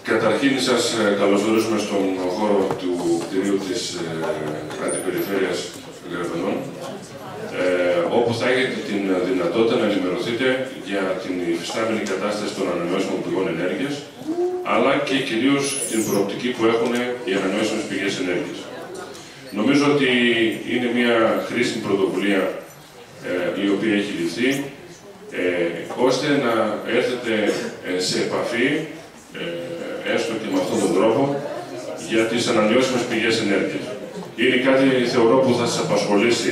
Καταρχήν σας καλωσορίζουμε στον χώρο του κτηρίου της Αντιπεριφέρειας Γρεβενών, όπου θα έχετε την δυνατότητα να ενημερωθείτε για την υφιστάμενη κατάσταση των ανανεώσιμων πηγών ενέργειας, αλλά και κυρίως την προοπτική που έχουν οι ανανεώσιμες πηγές ενέργειας. Νομίζω ότι είναι μια χρήσιμη πρωτοβουλία η οποία έχει ληφθεί, ώστε να έρθετε σε επαφή, έστω και με αυτόν τον τρόπο, για τις ανανεώσιμες πηγές ενέργειας. Είναι κάτι, θεωρώ, που θα σας απασχολήσει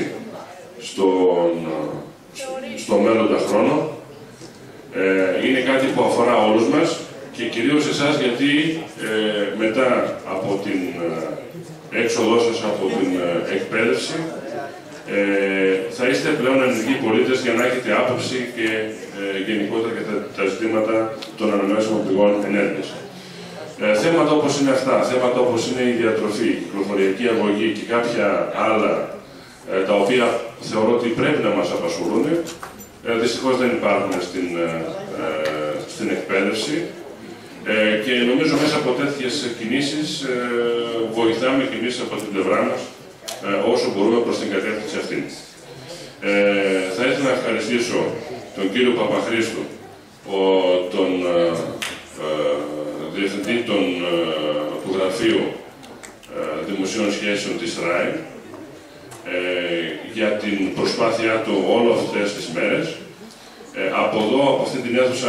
στο μέλλοντα χρόνο. Είναι κάτι που αφορά όλους μας και κυρίως εσάς, γιατί μετά από την έξοδό σας από την εκπαίδευση θα είστε πλέον ενεργοί πολίτες για να έχετε άποψη και γενικότερα για τα ζητήματα των ανανεώσιμων πηγών ενέργειας. Θέματα όπως είναι αυτά, θέματα όπως είναι η διατροφή, η κυκλοφοριακή αγωγή και κάποια άλλα τα οποία θεωρώ ότι πρέπει να μας απασχολούν, δυστυχώς δεν υπάρχουν στην εκπαίδευση και νομίζω μέσα από τέτοιες κινήσεις βοηθάμε και εμείς από την πλευρά μας όσο μπορούμε προς την κατεύθυνση αυτή. Θα ήθελα να ευχαριστήσω τον κύριο Παπαχρήστου, τον Διευθυντή του Γραφείου Δημοσίων Σχέσεων της ΡΑΕ, για την προσπάθειά του όλες αυτές τις μέρες. Από εδώ, από αυτή την αίθουσα,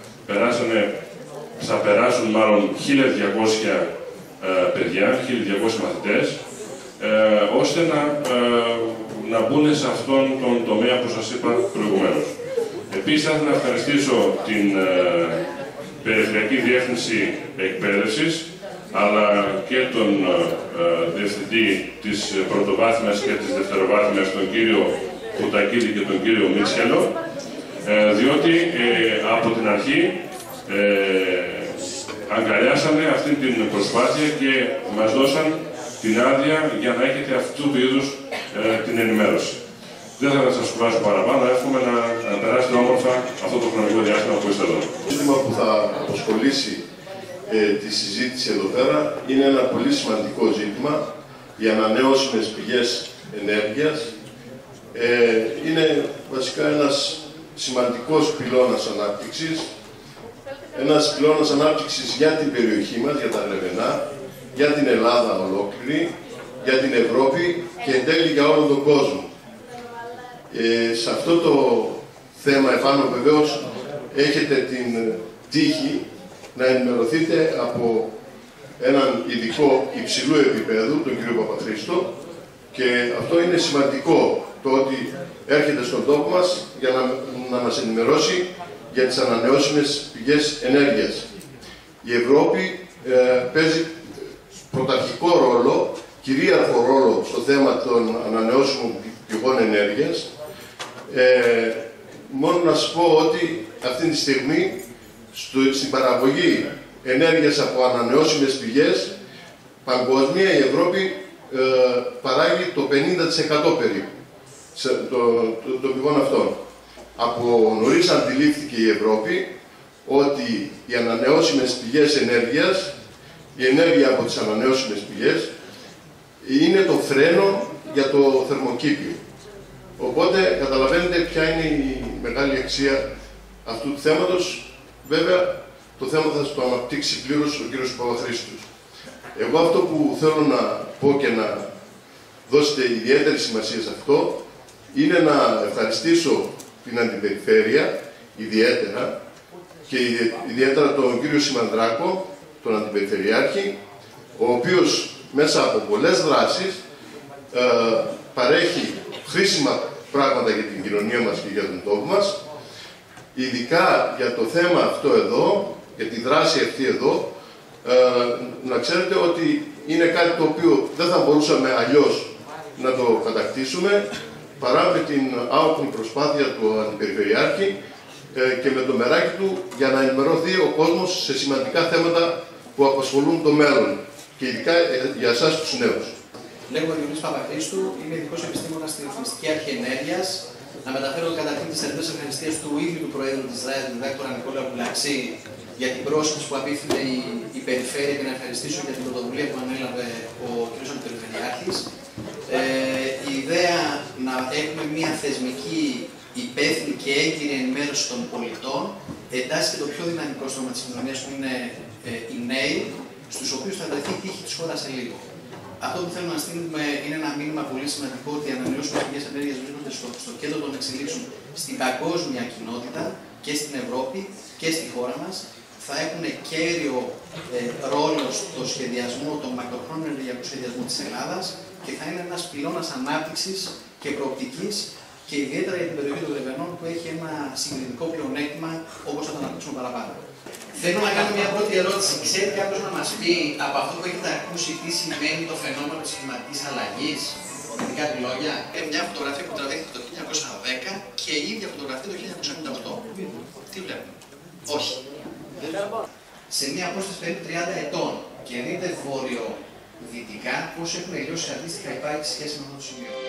θα περάσουν μάλλον 1.200 παιδιά, 1.200 μαθητές, ώστε να μπουν σε αυτόν τον τομέα που σας είπα προηγουμένως. Επίσης, θα ήθελα να ευχαριστήσω την Περιφερειακή Διεύθυνση Εκπαίδευσης, αλλά και τον Διευθυντή της Πρωτοβάθμιας και της Δευτεροβάθμιας, τον κύριο Κουτακίδη και τον κύριο Μίτσχελο, διότι από την αρχή αγκαλιάσανε αυτή την προσπάθεια και μας δώσαν την άδεια για να έχετε αυτού του είδους την ενημέρωση. Δεν θα σας κουράσω παραπάνω, εύχομαι να περάσετε όμορφα αυτό το χρονικό διάστημα που είστε εδώ. Το ζήτημα που θα αποσχολήσει τη συζήτηση εδώ πέρα είναι ένα πολύ σημαντικό ζήτημα. Οι ανανεώσιμες πηγές ενέργειας είναι βασικά ένας σημαντικός πυλώνας ανάπτυξης, ένας πυλώνας ανάπτυξης για την περιοχή μας, για τα Γρεβενά, για την Ελλάδα ολόκληρη, για την Ευρώπη και εν τέλει για όλο τον κόσμο. Σε αυτό το θέμα επάνω βεβαίως έχετε την τύχη να ενημερωθείτε από έναν ειδικό υψηλού επίπεδου, τον κύριο Παπαχρήστο, και αυτό είναι σημαντικό, το ότι έρχεται στον τόπο μας για να μας ενημερώσει για τις ανανεώσιμες πηγές ενέργειας. Η Ευρώπη παίζει πρωταρχικό ρόλο, κυρίαρχο ρόλο στο θέμα των ανανεώσιμων πηγών ενέργειας. Μόνο να σας πω ότι αυτή τη στιγμή στην παραγωγή ενέργειας από ανανεώσιμες πηγές παγκόσμια η Ευρώπη παράγει το 50% περίπου των πηγών αυτών. Από νωρίς αντιλήφθηκε η Ευρώπη ότι οι ανανεώσιμες πηγές ενέργειας, η ενέργεια από τις ανανεώσιμες πηγές, είναι το φρένο για το θερμοκήπιο. Οπότε καταλαβαίνετε ποια είναι η μεγάλη αξία αυτού του θέματος. Βέβαια, το θέμα θα το αναπτύξει πλήρως ο κύριος Παπαχρήστος. Εγώ αυτό που θέλω να πω και να δώσετε ιδιαίτερη σημασία σε αυτό είναι να ευχαριστήσω την Αντιπεριφέρεια ιδιαίτερα και ιδιαίτερα τον κύριο Σιμανδράκο, τον Αντιπεριφερειάρχη, ο οποίος μέσα από πολλές δράσεις παρέχει χρήσιμα πράγματα για την κοινωνία μας και για τον τόπο μας. Ειδικά για το θέμα αυτό εδώ, για τη δράση αυτή εδώ, να ξέρετε ότι είναι κάτι το οποίο δεν θα μπορούσαμε αλλιώς να το κατακτήσουμε παρά με την άοκνη προσπάθεια του Αντιπεριφερειάρχη και με το μεράκι του για να ενημερωθεί ο κόσμος σε σημαντικά θέματα που απασχολούν το μέλλον και ειδικά για εσάς τους νέους. Λέγομαι Γιώργος Παπαχρήστου, είμαι ειδικός επιστήμονας στην Ρυθμιστική Αρχή Ενέργειας. Να μεταφέρω καταρχήν τις θερμές ευχαριστίες του ίδιου του Προέδρου της ΡΑΕ, του Δ. Νικόλαου Πουλαξή, για την πρόσκληση που απίφθινε η Περιφέρεια και να ευχαριστήσω για την πρωτοβουλία που ανέλαβε ο κ. Αντιπεριφερειάρχης. Η ιδέα να έχουμε μια θεσμική, υπεύθυνη και έγκυρη ενημέρωση των πολιτών εντάσσει και το πιο δυναμικό στρώμα της κοινωνίας που είναι οι νέοι, στους οποίους θα βρεθεί η τύχη της χώρας σε λίγο. Αυτό που θέλουμε να στείλουμε είναι ένα μήνυμα πολύ σημαντικό ότι οι ανανεώσιμες πηγές ενέργειας βρίσκονται στο κέντρο των εξελίξεων στην παγκόσμια κοινότητα και στην Ευρώπη και στη χώρα μας. Θα έχουν κέριο ρόλο στο σχεδιασμό, τον μακροχρόνιο ενεργειακό σχεδιασμό της Ελλάδας και θα είναι ένας πυλώνας ανάπτυξης και προοπτικής και ιδιαίτερα για την περιοχή των Βρεβενών που έχει ένα συγκριτικό πλεονέκτημα όπως θα το αναπτύξουμε παραπάνω. Θέλω να κάνω μια πρώτη ερώτηση. Ξέρει κάποιος να μας πει από αυτό που έχετε ακούσει τι σημαίνει το φαινόμενο της κλιματικής αλλαγής, με κάτι λόγια? Μια φωτογραφία που τραβήχθηκε το 1910 και η ίδια φωτογραφία το 1998. Τι βλέπουμε? Όχι. Σε μια απόσταση περίπου 30 ετών και δείτε βόρειο-δυτικά πώς έχουν λιώσει αντίστοιχα υπάρχει σχέση με αυτό το σημείο.